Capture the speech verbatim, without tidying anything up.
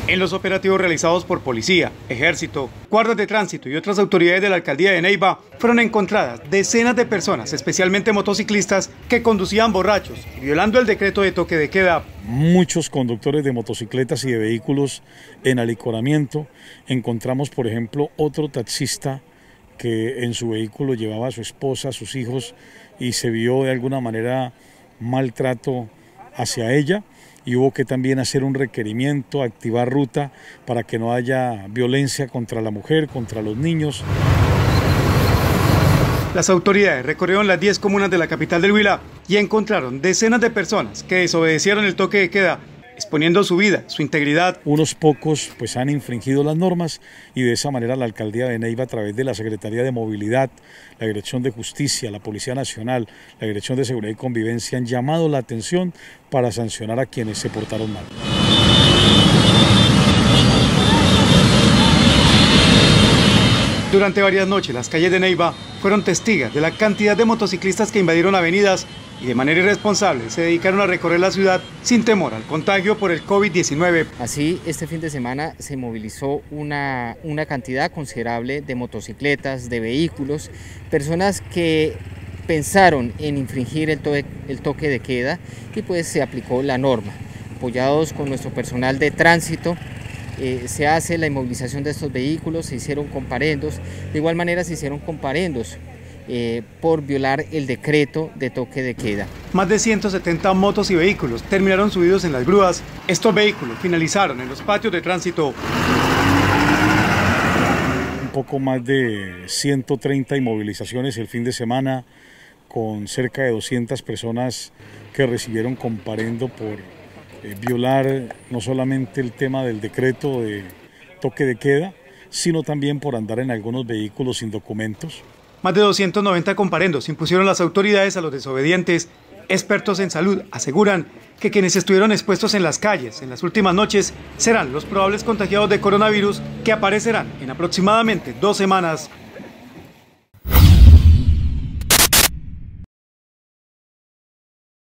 En los operativos realizados por policía, ejército, guardas de tránsito y otras autoridades de la alcaldía de Neiva, fueron encontradas decenas de personas, especialmente motociclistas, que conducían borrachos y violando el decreto de toque de queda. Muchos conductores de motocicletas y de vehículos en alicoramiento. Encontramos, por ejemplo, otro taxista que en su vehículo llevaba a su esposa, a sus hijos, y se vio de alguna manera maltrato hacia ella, y hubo que también hacer un requerimiento, activar ruta para que no haya violencia contra la mujer, contra los niños. Las autoridades recorrieron las diez comunas de la capital del Huila y encontraron decenas de personas que desobedecieron el toque de queda, exponiendo su vida, su integridad. Unos pocos pues han infringido las normas y de esa manera la alcaldía de Neiva, a través de la Secretaría de Movilidad, la Dirección de Justicia, la Policía Nacional, la Dirección de Seguridad y Convivencia, han llamado la atención para sancionar a quienes se portaron mal. Durante varias noches las calles de Neiva fueron testigos de la cantidad de motociclistas que invadieron avenidas y de manera irresponsable se dedicaron a recorrer la ciudad sin temor al contagio por el COVID diecinueve. Así, este fin de semana se movilizó una, una cantidad considerable de motocicletas, de vehículos, personas que pensaron en infringir el, to el toque de queda y pues se aplicó la norma. Apoyados con nuestro personal de tránsito, Eh, se hace la inmovilización de estos vehículos, se hicieron comparendos, de igual manera se hicieron comparendos eh, por violar el decreto de toque de queda. Más de ciento setenta motos y vehículos terminaron subidos en las grúas. Estos vehículos finalizaron en los patios de tránsito. Un poco más de ciento treinta inmovilizaciones el fin de semana, con cerca de doscientas personas que recibieron comparendo por Eh, violar no solamente el tema del decreto de toque de queda, sino también por andar en algunos vehículos sin documentos. Más de doscientos noventa comparendos impusieron las autoridades a los desobedientes. Expertos en salud aseguran que quienes estuvieron expuestos en las calles en las últimas noches serán los probables contagiados de coronavirus, que aparecerán en aproximadamente dos semanas.